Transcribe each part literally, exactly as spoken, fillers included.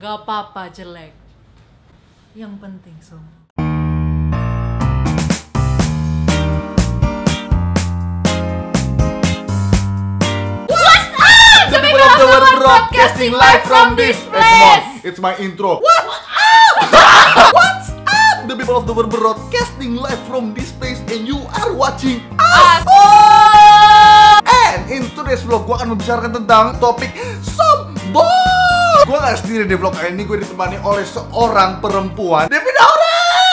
Gak apa-apa jelek, yang penting sombong. What's up? The people of the world broadcasting live from this place. It's my intro. What's up? What's up? The people of the world broadcasting live from this place and you are watching Us. And in today's vlog gue akan membicarakan tentang topik sombong. Gue gak sendiri di vlog kali ini, gue ditemani oleh seorang perempuan, Devi Daura.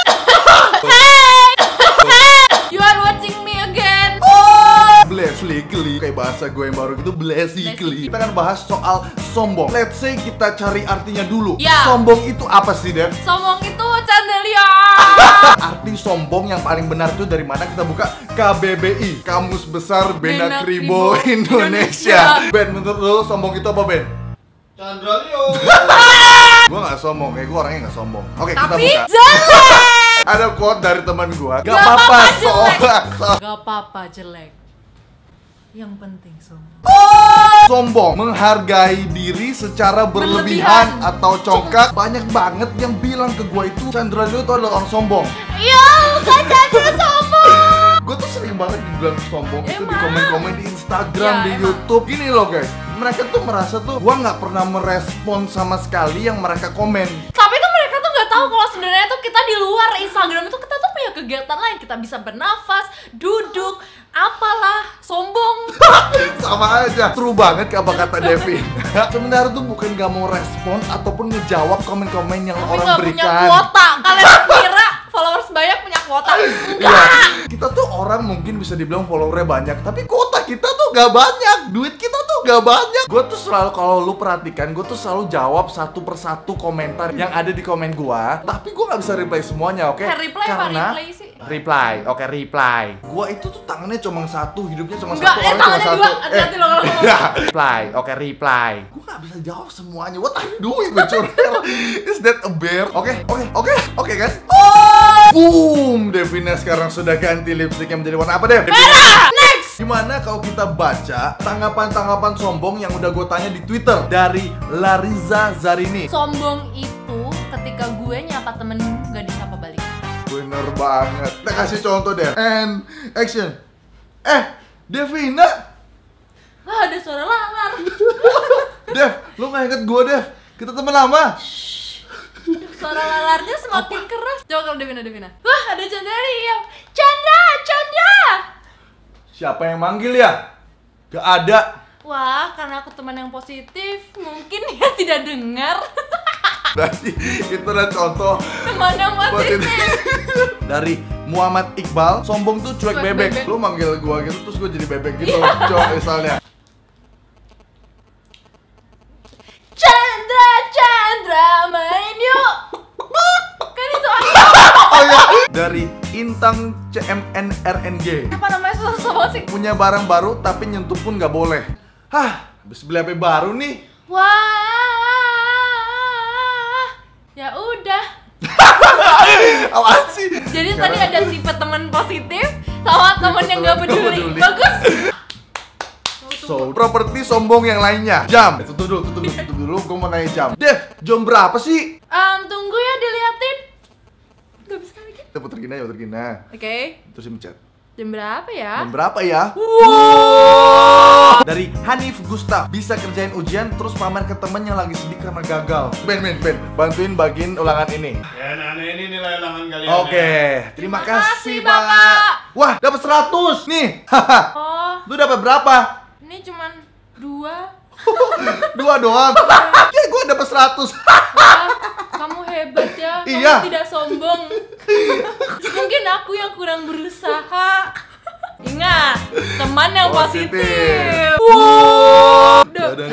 Hey, you are watching me again. Basically, kayak bahasa gue yang baru gitu, basically kita akan bahas soal sombong. Let's say kita cari artinya dulu. Ya. Sombong itu apa sih, Dev? Sombong itu candelia. Arti sombong yang paling benar itu dari mana? Kita buka K B B I, Kamus Besar Bena Kribo Indonesia. Ben, menurut lo sombong itu apa, Ben? Chandra Leo. Gue gak sombong, kayak gue orangnya gak sombong. Oke, kita Tapi buka. jelek. Ada quote dari teman gue. Gak Gak apa-apa apa-apa jelek. sombong. Gak apa-apa jelek, yang penting sombong. Sombong, menghargai diri secara berlebihan, Berlebihan. atau congkak. Banyak banget yang bilang ke gue itu Chandra Leo itu adalah orang sombong. Yo, Kak Chandra sombong. Gue tuh sering banget dibilang sombong itu di Emang? komen-komen di Instagram, Ya, di emang. YouTube. Gini loh guys, mereka tuh merasa tuh gue nggak pernah merespon sama sekali yang mereka komen. Tapi tuh mereka tuh nggak tahu kalau sebenarnya tuh kita di luar Instagram itu kita tuh punya kegiatan lain. Kita bisa bernafas, duduk, apalah, sombong. Sama aja, true banget apa kata Devi. Sebenarnya tuh bukan gak mau respon ataupun ngejawab komen-komen yang Tapi orang nggak punya berikan. kuota. Kalian kira followers banyak punya kuota? Iya, kita tuh orang mungkin bisa dibilang followernya banyak, tapi kuota kita tuh gak banyak, duit kita tuh gak banyak. Gue tuh selalu, kalau lu perhatikan, gue tuh selalu jawab satu persatu komentar yang ada di komen gue. Tapi gue gak bisa reply semuanya, oke? Eh, reply apa Karena reply sih? reply, oke reply. Gue itu tuh tangannya cuma satu, hidupnya cuma Enggak, satu, eh, orangnya cuma tangannya satu. dua. Hati-hati lo kalau ngomong. ya. Reply, oke reply. Gue gak bisa jawab semuanya. What are you doing, Becurel? Is that a bear? Oke, oke, oke, oke kan? Boom, Devina sekarang sudah ganti lipstiknya menjadi warna apa, Dev? Merah! Next! Gimana kalau kita baca tanggapan-tanggapan sombong yang udah gue tanya di Twitter dari Lariza Zarini. Sombong itu ketika gue nyapa temen gak disapa balik. Bener banget. Kita kasih contoh, Dev. And action. Eh, Devina. Ah, ada suara lalar. Dev, lu gak inget gue, Dev? Kita temen lama. Suara lalarnya semakin keras. Coba kalau Devina, Devina. Wah, ada Chandra Leo. Chandra, Chandra. Siapa yang manggil ya? Gak ada. Wah, karena aku teman yang positif, mungkin dia tidak dengar. Berarti itu adalah contoh Teman yang positif. dari Muhammad Iqbal. Sombong tuh cuek, Cuek bebek. bebek. Lu manggil gua gitu terus gua jadi bebek gitu. Coba misalnya. Chandra, Chandra, main yuk. Kan itu aku. Oh ya, dari Intang C M N R N G. Apa namanya susah banget sih? Punya barang baru tapi nyentuh pun nggak boleh. Hah, habis beli H P baru nih. Wah. Ya udah. Apaan sih? Jadi tadi ada tipe teman positif sama teman yang gak peduli. Nggak peduli. Bagus. So, properti sombong yang lainnya. Jam. Eh, tutup dulu, tutup dulu, tutup dulu. Gua mau nanya jam. Dev, jam berapa sih? Um, tunggu ya diliatin. Gak bisa lagi. Kita puter gini aja, puter gini. Nah, Oke. terus mencet. Jam berapa ya? Jam berapa ya? Wow. Dari Hanif Gustaf, bisa kerjain ujian terus pamer ke temen yang lagi sedih karena gagal. Ben, Ben, Ben, bantuin bagiin ulangan ini. Ya, nah, nah, ini nilai ulangan kalian. Oke, ya. terima, Terima kasih, kasih, Bapak. Wah, dapat seratus nih. Haha. Oh, Lu dapat berapa? ini cuman dua. Dua doang. Ya, gua dapat seratus. Wah, kamu hebat ya. Kamu Iya. tidak sombong. Mungkin aku yang kurang berusaha. Ingat, teman yang Positif. positif. Wow.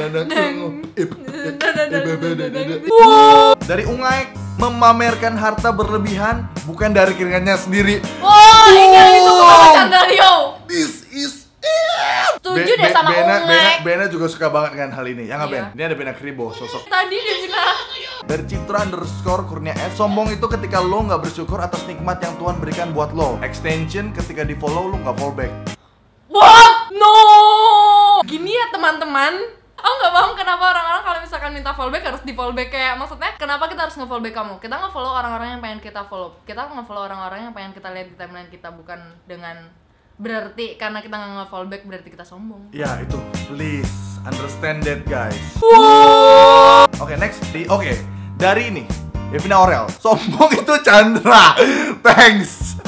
Dari Ungaik, memamerkan harta berlebihan bukan dari keringatnya sendiri. Wah, ingat itu kata Chandra Leo. This is Setuju deh sama Bena, Bena, Ungaik. Bena juga suka banget dengan hal ini. Ya nggak, Iya. Ben? Ini ada Bena Kribo, sosok. Tadi dia bilang Dari Citra underscore Kurnia S, sombong itu ketika lo nggak bersyukur atas nikmat yang Tuhan berikan buat lo. Extension ketika di follow lo nggak follow back. what? No. Gini ya teman-teman. Aku nggak paham kenapa orang-orang kalau misalkan minta fallback harus di fallback, kayak maksudnya kenapa kita harus nge-fallback kamu? Kita nge-follow orang-orang yang pengen kita follow. Kita nge-follow orang-orang yang pengen kita lihat di timeline kita, bukan dengan berarti karena kita nggak nge-fallback berarti kita sombong. Ya itu, please understand that guys. Oke, next di oke dari ini Evina Aurel, sombong itu Chandra. Thanks.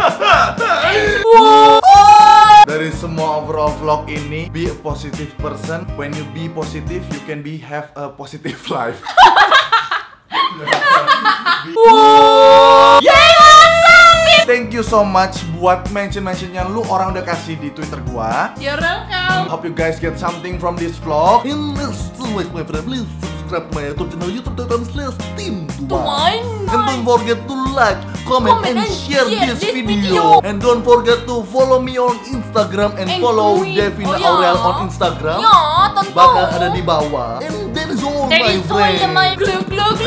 Dari semua overall vlog ini, be a positive person. When you be positive, you can be have a positive life. Thank you so much buat mention-mentionnya lu orang udah kasih di Twitter gua. You're welcome. Hope you guys get something from this vlog. And as always, my friend, please subscribe my YouTube channel youtube dot com slash team Tuan. And don't forget to like, comment, Comment and and share share this this video. video. And don't forget to follow me on Instagram and, And follow tweet. Devina Oh, ya. Aurel on Instagram. Ya, tentu. Bakal ada di bawah. And that is all, That my is all friend. my glug glug